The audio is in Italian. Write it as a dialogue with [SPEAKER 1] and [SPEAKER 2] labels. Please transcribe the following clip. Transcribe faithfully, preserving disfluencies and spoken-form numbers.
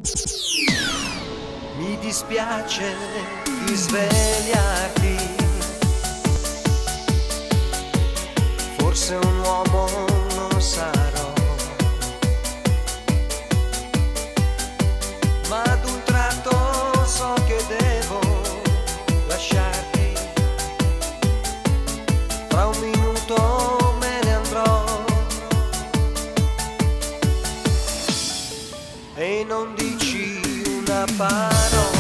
[SPEAKER 1] Mi dispiace di svegliarti, forse un uomo non sarò, ma ad un tratto so che devo lasciarti, fra un minuto me ne andrò e non dici una parola.